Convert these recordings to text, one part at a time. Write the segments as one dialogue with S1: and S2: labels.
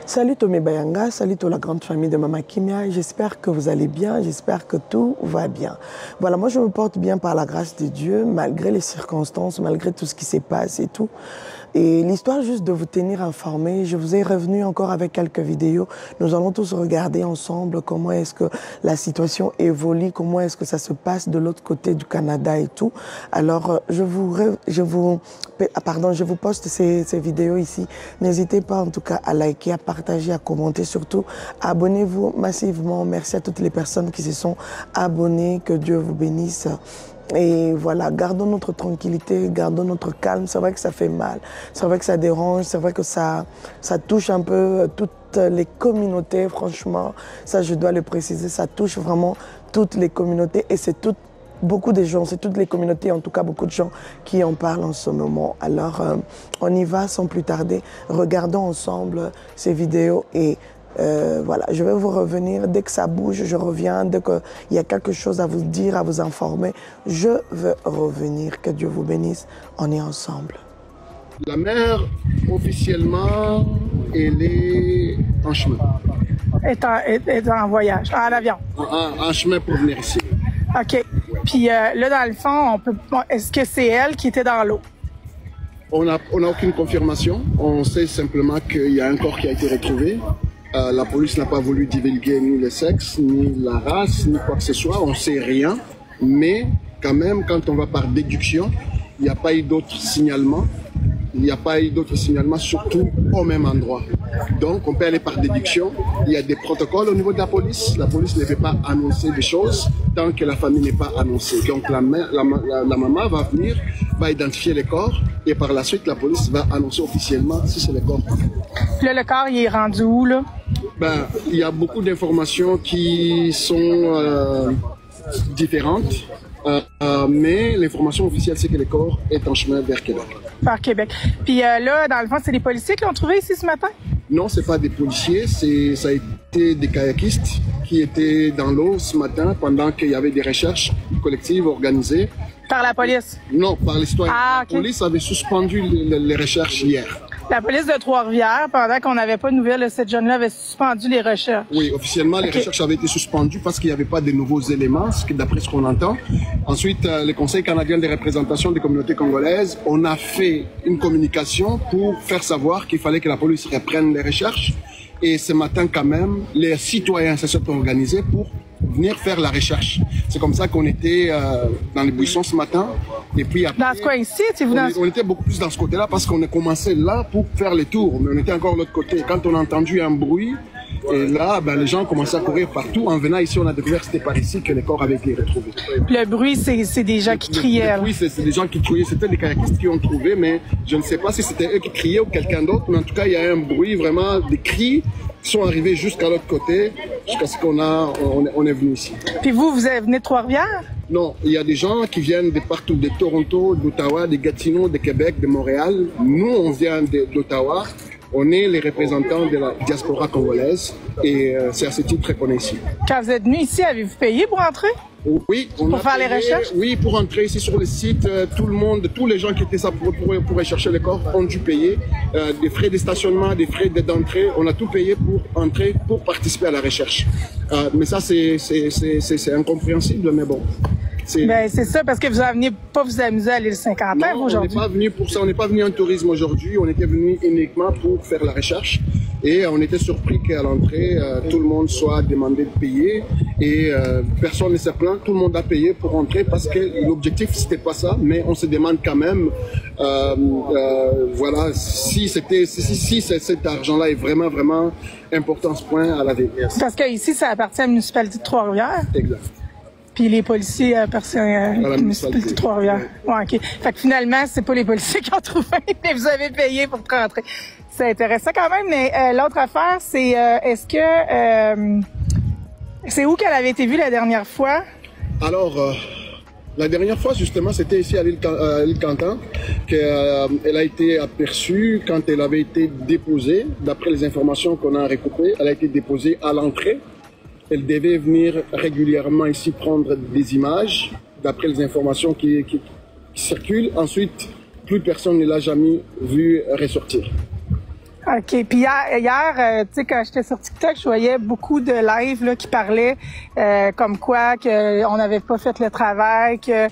S1: Salut Tomé Bayanga, salut toute la grande famille de Mama Kimia. J'espère que vous allez bien, j'espère que tout va bien. Voilà, moi je me porte bien par la grâce de Dieu, malgré les circonstances, malgré tout ce qui s'est passé et tout. Et l'histoire juste de vous tenir informé, je vous ai revenu encore avec quelques vidéos. Nous allons tous regarder ensemble comment est-ce que la situation évolue, comment est-ce que ça se passe de l'autre côté du Canada et tout. Alors je vous poste ces vidéos ici. N'hésitez pas en tout cas à liker, à partager, à commenter, surtout abonnez-vous massivement. Merci à toutes les personnes qui se sont abonnées, que Dieu vous bénisse. Et voilà, gardons notre tranquillité, gardons notre calme. C'est vrai que ça fait mal, c'est vrai que ça dérange, c'est vrai que ça touche un peu toutes les communautés, franchement. Ça, je dois le préciser, ça touche vraiment toutes les communautés et c'est beaucoup de gens, c'est toutes les communautés, en tout cas beaucoup de gens qui en parlent en ce moment. Alors, on y va sans plus tarder. Regardons ensemble ces vidéos et voilà, je vais vous revenir. Dès que ça bouge, je reviens. Dès qu'il y a quelque chose à vous dire, à vous informer, je veux revenir. Que Dieu vous bénisse. On est ensemble.
S2: La mère, officiellement, elle est en chemin.
S3: Est en voyage, en avion.
S2: En chemin pour venir ici.
S3: OK. Puis là, dans le fond, est-ce que c'est elle qui était dans l'eau?
S2: On n'a aucune confirmation. On sait simplement qu'il y a un corps qui a été retrouvé. La police n'a pas voulu divulguer ni le sexe, ni la race, ni quoi que ce soit. On ne sait rien. Mais quand même, quand on va par déduction, il n'y a pas eu d'autres signalements. Il n'y a pas eu d'autres signalements, surtout au même endroit. Donc, on peut aller par déduction. Il y a des protocoles au niveau de la police. La police ne peut pas annoncer des choses tant que la famille n'est pas annoncée. Donc, la maman va venir, va identifier les corps et par la suite, la police va annoncer officiellement si c'est le corps.
S3: Là, le corps, il est rendu où, là?
S2: Ben, il y a beaucoup d'informations qui sont différentes. Mais l'information officielle, c'est que le corps est en chemin vers Québec.
S3: Vers Québec. Puis là, dans le fond, c'est les policiers qui l'ont trouvé ici ce matin?
S2: Non, c'est pas des policiers, ça a été des kayakistes qui étaient dans l'eau ce matin pendant qu'il y avait des recherches collectives organisées.
S3: Par la police?
S2: Non, par les citoyens.
S3: Ah, okay.
S2: La police avait suspendu les recherches hier.
S3: La police de Trois-Rivières, pendant qu'on n'avait pas de nouvelles de cette jeune-là, avait suspendu les recherches.
S2: Oui, officiellement, les recherches avaient été suspendues parce qu'il n'y avait pas de nouveaux éléments, d'après ce qu'on entend. Ensuite, le Conseil canadien des représentations des communautés congolaises, on a fait une communication pour faire savoir qu'il fallait que la police reprenne les recherches. Et ce matin, quand même, les citoyens se sont organisés pour venir faire la recherche. C'est comme ça qu'on était dans les buissons ce matin. Et puis après,
S3: dans ce coin-ci,
S2: on était beaucoup plus dans ce côté-là parce qu'on a commencé là pour faire les tours, mais on était encore de l'autre côté. Quand on a entendu un bruit, et là, ben, les gens commençaient à courir partout. En venant ici, on a découvert que c'était par ici que les corps avaient été retrouvés.
S3: Le bruit, c'est des gens qui criaient.
S2: Oui, c'est des gens qui criaient. C'était des kayakistes qui ont trouvé, mais je ne sais pas si c'était eux qui criaient ou quelqu'un d'autre. Mais en tout cas, il y a un bruit, vraiment, des cris qui sont arrivés jusqu'à l'autre côté, jusqu'à ce on est venu ici.
S3: Puis vous venez de Trois-Rivières?
S2: Non, il y a des gens qui viennent de partout, de Toronto, d'Ottawa, de Gatineau, de Québec, de Montréal. Nous, on vient d'Ottawa. On est les représentants de la diaspora congolaise et c'est à ce titre qu'on est ici.
S3: Quand vous êtes venu ici, avez-vous payé pour entrer?
S2: Oui,
S3: pour faire les recherches?
S2: Oui, pour entrer ici sur le site, tout le monde, tous les gens qui étaient là pour rechercher le corps ont dû payer des frais de stationnement, des frais d'entrée. On a tout payé pour entrer, pour participer à la recherche. Mais ça, c'est incompréhensible, mais bon.
S3: Ben, c'est ça, parce que vous ne veniez pas vous amuser à l'île Saint-Quentin aujourd'hui.
S2: On n'est pas venu pour ça, on n'est pas venu en tourisme aujourd'hui, on était venu uniquement pour faire la recherche. Et on était surpris qu'à l'entrée, tout le monde soit demandé de payer et personne ne s'est plaint, tout le monde a payé pour entrer parce que l'objectif c'était pas ça, mais on se demande quand même, voilà, si cet argent-là est vraiment, vraiment important à ce point à la vie.
S3: Parce que ici, ça appartient à la municipalité de Trois-Rivières.
S2: Exact.
S3: Puis les policiers appartiennent à la municipalité de Trois-Rivières. Ouais, OK. Fait que finalement, c'est pas les policiers qui ont trouvé, mais vous avez payé pour rentrer. C'est intéressant quand même, mais l'autre affaire, c'est est-ce que c'est où qu'elle avait été vue la dernière fois?
S2: Alors, la dernière fois, justement, c'était ici à l'île Quentin qu'elle a été aperçue quand elle avait été déposée. D'après les informations qu'on a recoupées, elle a été déposée à l'entrée. Elle devait venir régulièrement ici prendre des images, d'après les informations qui circulent. Ensuite, plus personne ne l'a jamais vue ressortir.
S3: OK. Puis hier tu sais, quand j'étais sur TikTok, je voyais beaucoup de lives là, qui parlaient comme quoi qu'on n'avait pas fait le travail, que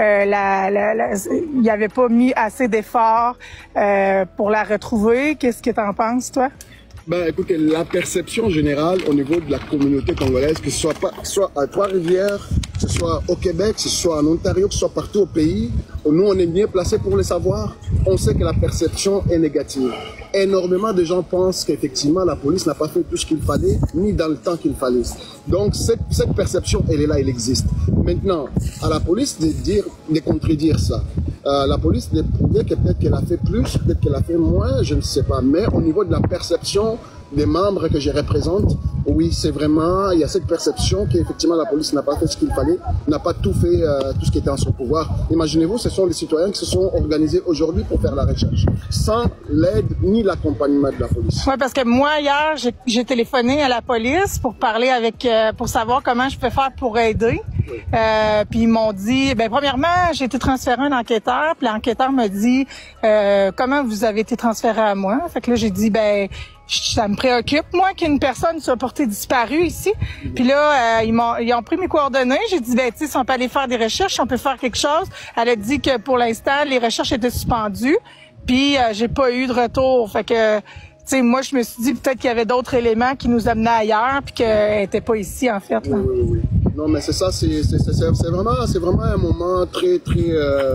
S3: il n'y avait pas mis assez d'efforts pour la retrouver. Qu'est-ce que tu en penses, toi?
S2: Ben, écoutez, la perception générale au niveau de la communauté congolaise, que ce soit à Trois-Rivières, que ce soit au Québec, que ce soit en Ontario, que ce soit partout au pays, nous, on est bien placés pour le savoir. On sait que la perception est négative. Énormément de gens pensent qu'effectivement, la police n'a pas fait tout ce qu'il fallait, ni dans le temps qu'il fallait. Donc, cette perception, elle est là, elle existe. Maintenant, à la police de contredire ça. La police de prouver que peut-être qu'elle a fait plus, peut-être qu'elle a fait moins, je ne sais pas. Mais au niveau de la perception des membres que je représente, oui, c'est vraiment, il y a cette perception qu'effectivement la police n'a pas fait ce qu'il fallait, n'a pas tout fait, tout ce qui était en son pouvoir. Imaginez-vous, ce sont les citoyens qui se sont organisés aujourd'hui pour faire la recherche, sans l'aide ni l'accompagnement de la police.
S3: Oui, parce que moi, hier, j'ai téléphoné à la police pour parler pour savoir comment je peux faire pour aider. Puis ils m'ont dit, ben premièrement, j'ai été transféré à un enquêteur, puis l'enquêteur me dit, comment vous avez été transféré à moi? Fait que là, j'ai dit, ben ça me préoccupe, moi, qu'une personne soit portée disparue ici. Puis là, ils ont pris mes coordonnées. J'ai dit, ben tu sais, si on peut aller faire des recherches, si on peut faire quelque chose. Elle a dit que pour l'instant, les recherches étaient suspendues. Puis j'ai pas eu de retour. Fait que, tu sais, moi, je me suis dit peut-être qu'il y avait d'autres éléments qui nous amenaient ailleurs, puis qu'elle était pas ici, en fait. Là.
S2: Oui. Non, mais c'est ça, c'est vraiment un moment très, très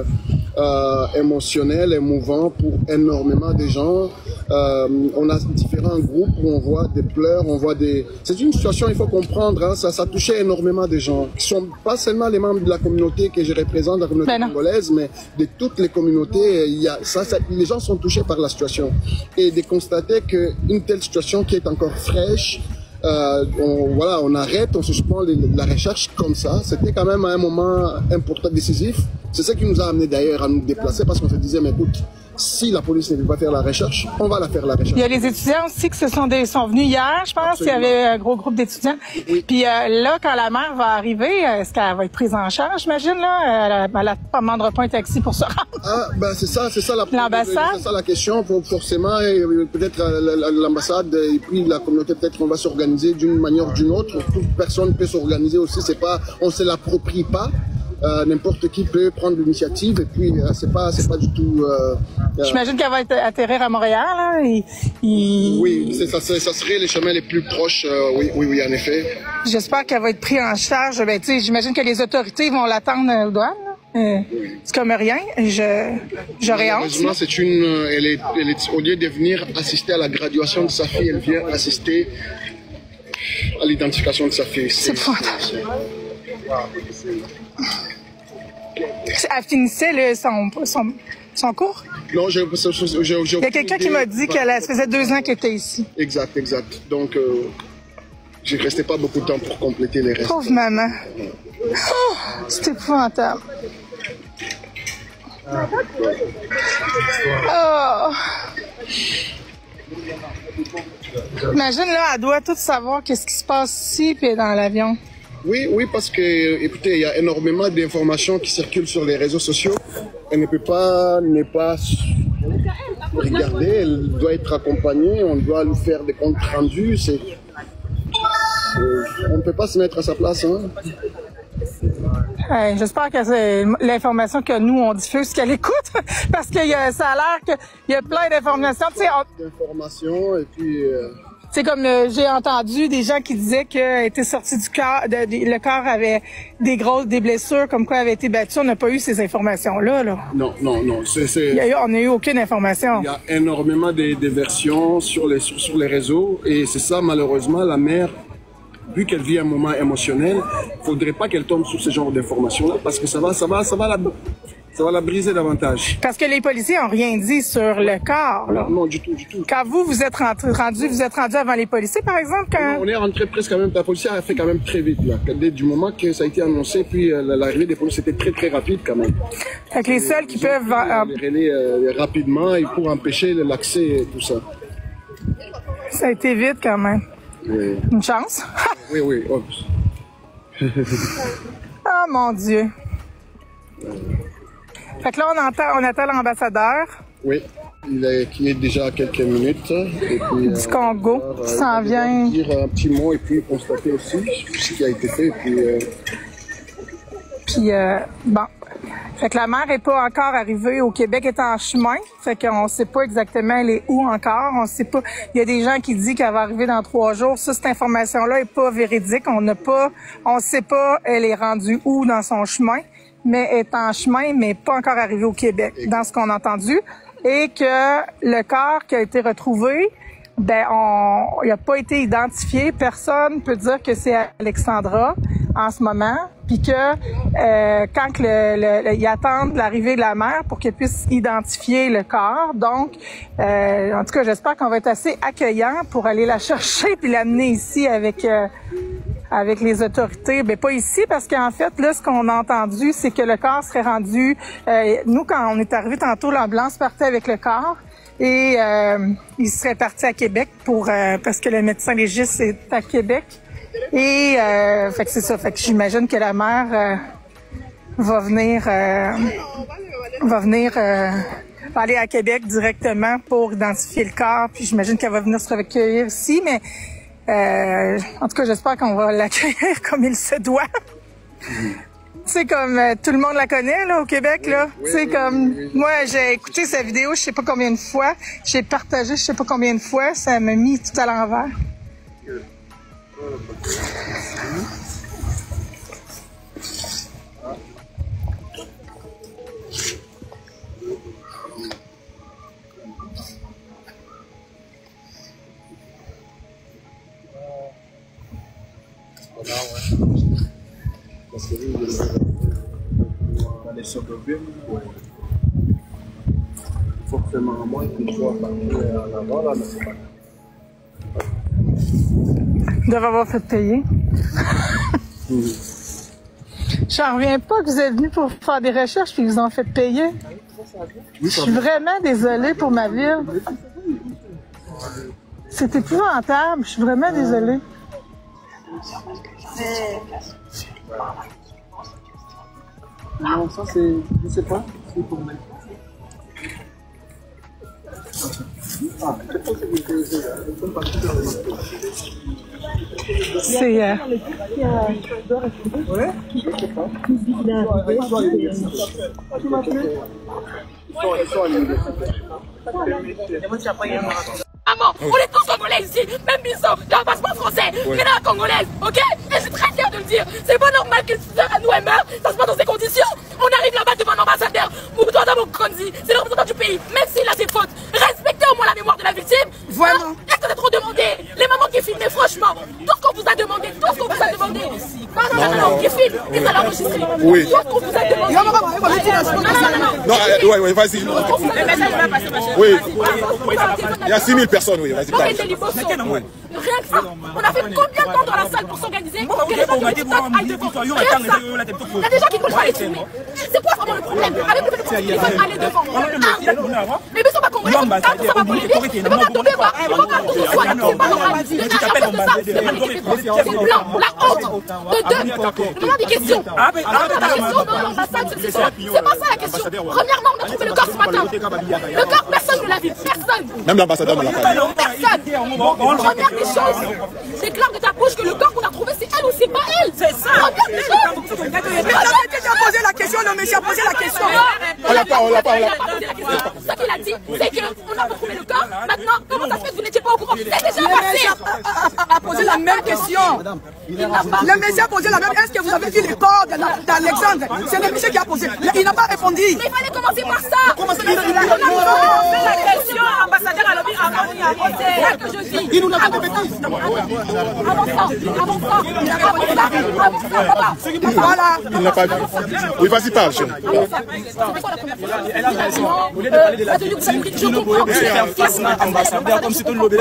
S2: émotionnel, émouvant pour énormément de gens. On a différents groupes où on voit des pleurs, on voit des... C'est une situation, il faut comprendre, hein, ça touchait énormément de gens, qui sont pas seulement les membres de la communauté que je représente, la communauté congolaise, mais de toutes les communautés. Les gens sont touchés par la situation. Et de constater qu'une telle situation qui est encore fraîche, on arrête, on suspend la recherche comme ça. C'était quand même un moment important, décisif. C'est ça qui nous a amené d'ailleurs à nous déplacer parce qu'on se disait, mais écoute, si la police ne veut pas faire la recherche, on va la faire la recherche.
S3: Il y a les étudiants aussi qui sont venus hier, je pense. Absolument. Il y avait un gros groupe d'étudiants. Oui. Puis là, quand la mère va arriver, est-ce qu'elle va être prise en charge, j'imagine, là? Elle ne demandera pas un taxi pour se rendre. Ah, ben c'est ça
S2: l'ambassade. C'est ça la question. Forcément, peut-être l'ambassade et puis la communauté, peut-être qu'on va s'organiser d'une manière ou d'une autre. Toute personne peut s'organiser aussi. C'est pas, on se l'approprie pas. N'importe qui peut prendre l'initiative et puis c'est pas du tout.
S3: J'imagine qu'elle va atterrir à Montréal. Là,
S2: Oui, ça serait les chemins les plus proches. Oui, en effet.
S3: J'espère qu'elle va être prise en charge. Ben, tu sais, j'imagine que les autorités vont l'attendre aux douanes. C'est comme rien. J'aurais honte.
S2: Malheureusement, elle est au lieu de venir assister à la graduation de sa fille, elle vient assister à l'identification de sa fille.
S3: C'est Elle finissait son cours?
S2: Non,
S3: il y a quelqu'un qui m'a dit qu'elle faisait 2 ans qu'elle était ici.
S2: Exact. Donc, je ne restais pas beaucoup de temps pour compléter les restes.
S3: Pauvre maman. Oh, c'est épouvantable. Oh. Imagine, là, elle doit tout savoir qu'est-ce qui se passe ici puis dans l'avion.
S2: Oui, parce que, écoutez, il y a énormément d'informations qui circulent sur les réseaux sociaux. Elle ne peut pas regarder, elle doit être accompagnée, on doit lui faire des comptes rendus. On ne peut pas se mettre à sa place. Hein.
S3: J'espère que c'est l'information que nous, on diffuse, qu'elle écoute, parce que ça a l'air qu'il y a plein d'informations.
S2: D'informations, et puis...
S3: C'est comme j'ai entendu des gens qui disaient qu'elle était sortie du corps, le corps avait des blessures, comme quoi elle avait été battue. On n'a pas eu ces informations-là. Là.
S2: Non.
S3: On n'a eu aucune information.
S2: Il y a énormément de versions sur les réseaux et c'est ça, malheureusement, la mère, vu qu'elle vit un moment émotionnel, il faudrait pas qu'elle tombe sur ce genre d'informations-là parce que ça va la briser davantage.
S3: Parce que les policiers n'ont rien dit sur le corps. Là.
S2: Non, du tout.
S3: Quand vous êtes rendu avant les policiers, par exemple?
S2: Non, on est rentré presque quand même, la police a fait quand même très vite. Là. Dès du moment que ça a été annoncé, puis l'arrivée des policiers était très, très rapide quand même.
S3: Fait que les seuls qui peuvent...
S2: Les relais rapidement et pour empêcher l'accès et tout ça.
S3: Ça a été vite quand même.
S2: Oui.
S3: Une chance.
S2: Oui. Oh.
S3: Oh mon Dieu. Fait que là, on attend l'ambassadeur.
S2: Oui. Qui est déjà à quelques minutes. Et puis,
S3: du Congo, qui s'en vient.
S2: Dire un petit mot et puis constater aussi ce qui a été fait.
S3: Puis, bon. Fait que la mère est pas encore arrivée au Québec, est en chemin. Fait qu'on sait pas exactement elle est où encore. On sait pas. Il y a des gens qui disent qu'elle va arriver dans 3 jours. Ça, cette information-là est pas véridique. On sait pas elle est rendue où dans son chemin, mais elle est en chemin, mais pas encore arrivée au Québec, dans ce qu'on a entendu. Et que le corps qui a été retrouvé, ben, il n'a pas été identifié. Personne peut dire que c'est Alexandra en ce moment. Puis que quand ils attendent l'arrivée de la mère pour qu'elle puisse identifier le corps. Donc, en tout cas, j'espère qu'on va être assez accueillant pour aller la chercher puis l'amener ici avec les autorités. Ben pas ici parce qu'en fait, là, ce qu'on a entendu, c'est que le corps serait rendu. Nous, quand on est arrivé tantôt, l'ambulance partait avec le corps. Et il serait parti à Québec parce que le médecin légiste est à Québec. Et fait que c'est ça. Fait que j'imagine que la mère va aller à Québec directement pour identifier le corps. Puis j'imagine qu'elle va venir se recueillir ici. Mais en tout cas, j'espère qu'on va l'accueillir comme il se doit. C'est comme tout le monde la connaît là au Québec là. C'est comme moi j'ai écouté sa vidéo je sais pas combien de fois, j'ai partagé je sais pas combien de fois, ça m'a mis tout à l'envers.
S2: Parce que dans les suburbies, forcément à moins qu'il soit parti en avant, là, mais c'est pas.
S3: Ils doivent avoir fait payer. J'en reviens pas que vous êtes venus pour faire des recherches puis ils vous ont fait payer. Je suis vraiment désolée pour ma ville. C'est épouvantable. Je suis vraiment désolée.
S2: Non, ça c'est. Je sais pas. C'est pour moi.
S3: C'est
S4: Maman, on est tous congolais ici, même Bissot, j'ai un passeport français, Réna congolaise, ok? Et je suis très fière de le dire. C'est pas normal qu'une sœur à nous elle meurt, ça se passe dans ces conditions. On arrive là-bas devant un ambassadeur, Moutouada Mokonzi, c'est le représentant du pays, même s'il a ses fautes. Respectez au moins la mémoire de la victime. Vraiment. Est-ce que c'est trop demandé? Les mamans qui filment, franchement, tout ce qu'on vous a demandé, tout ce qu'on vous a demandé. Non, qui filme, ils allaient enregistrer.
S5: Oui.
S4: Tout ce qu'on vous a demandé.
S5: Non, ouais, vas-y. Oui. Il y a 6000 personnes, oui, vas-y.
S4: Rien que ça. On a fait combien de temps dans la salle pour s'organiser pour que les gens de TikTok aillent devant? Rien que ça. Il y a des gens qui ne veulent pas les filmer. C'est quoi vraiment le problème avec le fait qu'ils veulent aller devant? Mais ils sont pas congolais. Quand ça va polémique, ils vont pas tomber voir. Ils vont pas tomber voir. C'est pas normal. C'est blanc. La honte de deux. Demande des questions. Dans l'ambassade, c'est pas ça la question. Premièrement, on a trouvé le corps ce matin. Le corps, personne ne l'a vu. Personne.
S5: Même l'ambassadeur ne l'a pas vu.
S4: Personne. Première des choses, déclare de ta bouche que le corps qu'on a trouvé, c'est elle ou c'est pas elle. C'est ça. Première des choses. Mais
S6: j'avais déjà posé la question, le monsieur a posé la question.
S5: On l'a pas.
S4: Ce qu'il a dit, c'est qu'on a retrouvé le corps. Maintenant, comment ça se fait que vous n'étiez pas au courant? C'est déjà passé.
S6: A posé la même question. Le monsieur a posé la même. Est-ce que vous avez vu le corps d'Alexandre? C'est le monsieur qui a posé. Il n'a pas répondu.
S4: Mais il fallait commencer par ça.
S6: Comment ça?
S4: Il a posé la question, ambassadeur à l'objet. C'est ça que je dis.
S6: Il nous l'a pas répété.
S4: Voilà.
S5: Il n'a pas vu. Oui, vas-y, parle, chérie.
S6: Elle a raison. Au lieu de parler de la victime, il ne pouvait pas faire face à l'ambassadeur comme si tout le monde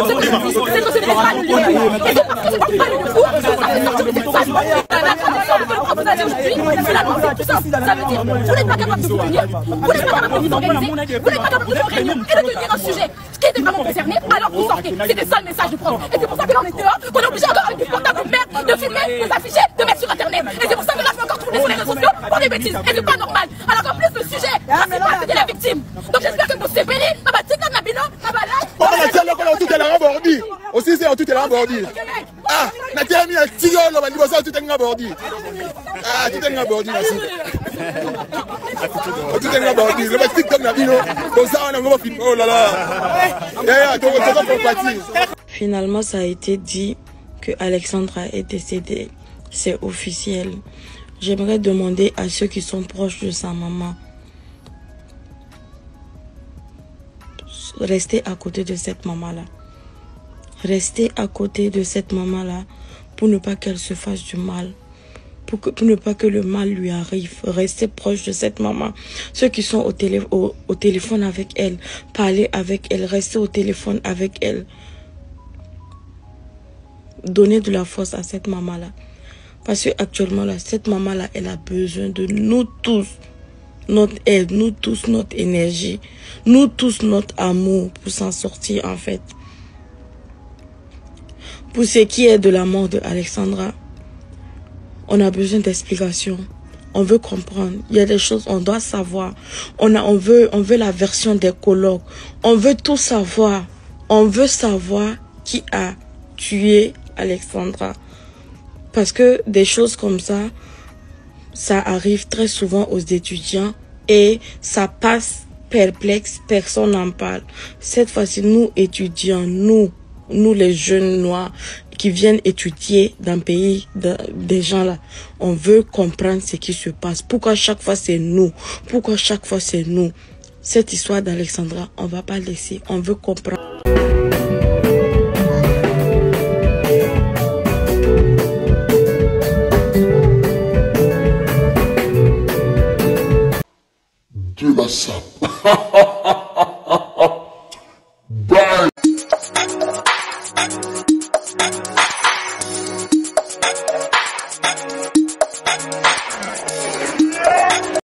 S4: c'était ça le message de prendre. Et c'est pour ça que là on est dehors, qu'on est obligé encore avec du portable de merde, de filmer, de s'afficher, de mettre sur internet. Et c'est pour ça que là je peux encore trouver sur les réseaux sociaux pour des bêtises. Et c'est pas normal. Alors qu'en plus le sujet, c'est pas c'était la victime. Donc j'espère que pour ces bénis, TikTok n'a
S5: tout est là bordi. Ah, Natia mi a tigé le bandi bossa tout est là bordi. Ah, tout est là bordi merci. Tout est là bordi. Le basti comme la bino. Bossa on a vraiment film. Oh là là. Ya to pour partir.
S7: Finalement, ça a été dit que Alexandra est décédée. C'est officiel. J'aimerais demander à ceux qui sont proches de sa maman, restez à côté de cette maman-là. Restez à côté de cette maman-là pour ne pas qu'elle se fasse du mal. Pour ne pas que le mal lui arrive. Restez proche de cette maman. Ceux qui sont au téléphone avec elle, parlez avec elle, restez au téléphone avec elle. Donnez de la force à cette maman-là. Parce qu'actuellement, cette maman-là, elle a besoin de nous tous. Notre aide, nous tous, notre énergie. Nous tous, notre amour pour s'en sortir, en fait. Pour ce qui est de la mort de Alexandra, on a besoin d'explications. On veut comprendre. Il y a des choses on doit savoir. On veut la version des colloques. On veut tout savoir. On veut savoir qui a tué Alexandra. Parce que des choses comme ça arrive très souvent aux étudiants et ça passe perplexe, personne n'en parle. Cette fois-ci, nous étudiants, nous les jeunes noirs qui viennent étudier dans le pays des gens là, on veut comprendre ce qui se passe. Pourquoi chaque fois c'est nous? Pourquoi chaque fois c'est nous? Cette histoire d'Alexandra, on va pas laisser, on veut comprendre.